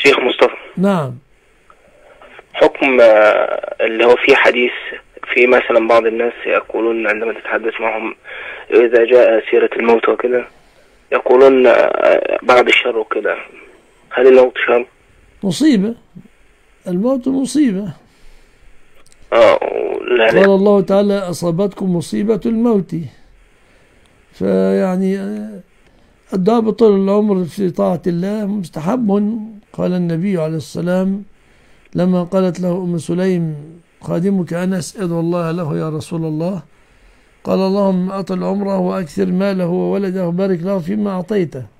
شيخ مصطفى، نعم. حكم اللي هو في حديث، في مثلا بعض الناس يقولون عندما تتحدث معهم إذا جاء سيرة الموت وكده يقولون بعد الشر وكده، هل الموت شر؟ مصيبة، الموت مصيبة. لا قال الله تعالى أصابتكم مصيبة الموت. فيعني الدعاء بطول العمر في طاعة الله مستحب. قال النبي عليه السلام لما قالت له أم سليم خادمك أنس ادعو الله له يا رسول الله، قال اللهم أطل عمره وأكثر ماله وولده وبارك له فيما أعطيته.